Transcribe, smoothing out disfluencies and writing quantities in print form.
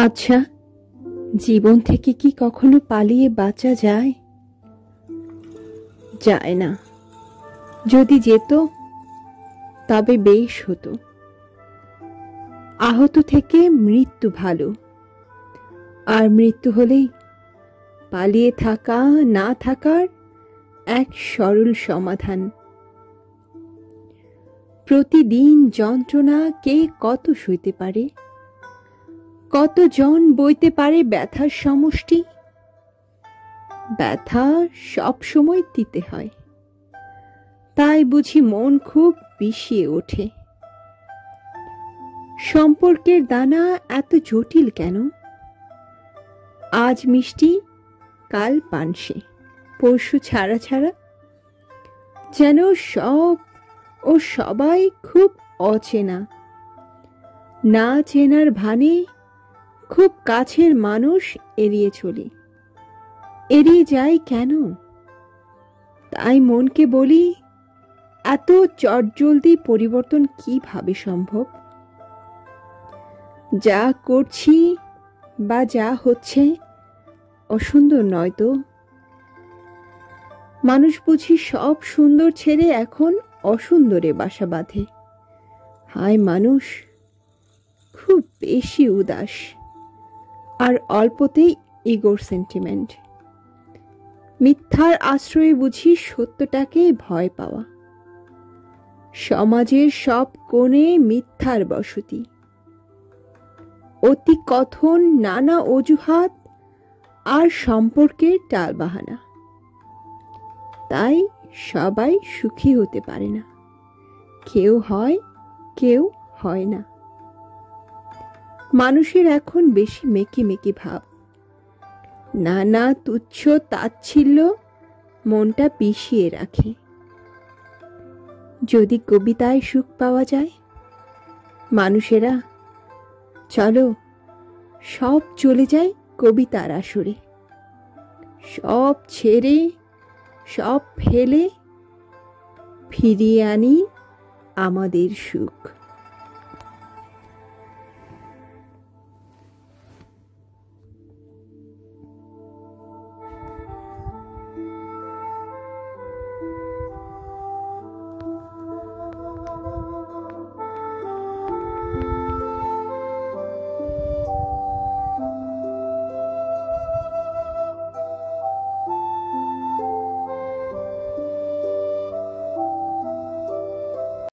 আচ্ছা, জীবন থেকে কি কখনো পালিয়ে বাঁচা যায়? যায় না। যদি যেত তবে বেশ হতো। আহত থেকে মৃত্যু ভালো, আর মৃত্যু হলেই পালিয়ে থাকা না থাকার এক সরল সমাধান। প্রতিদিন যন্ত্রণা কে কত সইতে পারে? কতজন বইতে পারে ব্যথার সমষ্টি? ব্যথা সব সময় দিতে হয়, তাই বুঝি মন খুব বিষিয়ে ওঠে। সম্পর্কের দানা এত জটিল কেন? আজ মিষ্টি, কাল পানসে, পরশু ছাড়া ছাড়া। যেন সব ও সবাই খুব অচেনা। না চেনার ভানে খুব কাছের মানুষ এড়িয়ে চলি। এড়িয়ে যাই কেন? তাই মনকে বলি, এত চটজলদি পরিবর্তন কিভাবে সম্ভব? যা করছি বা যা হচ্ছে অসুন্দর নয় তো? মানুষ বুঝি সব সুন্দর ছেড়ে এখন অসুন্দরে বাসা বাঁধে। হায় মানুষ, খুব বেশি উদাস, আর অল্পতেই ইগোর সেন্টিমেন্ট। মিথ্যার আশ্রয়ে বুঝি সত্যটাকে ভয় পাওয়া। সমাজের সব কোণে মিথ্যার বসতি, অতি কথন নানা অজুহাত আর সম্পর্কের টালবাহানা। তাই সবাই সুখী হতে পারে না। কেউ হয়, কেউ হয় না। মানুষের এখন বেশি মেকি মেকি ভাব। নানা তুচ্ছ তাচ্ছিল্য মনটা পিষিয়ে রাখে। যদি কবিতায় সুখ পাওয়া যায়, মানুষেরা চলো সব চলে যায় কবিতার আসরে। সব ছেড়ে, সব ফেলে ফিরিয়ে আনি আমাদের সুখ।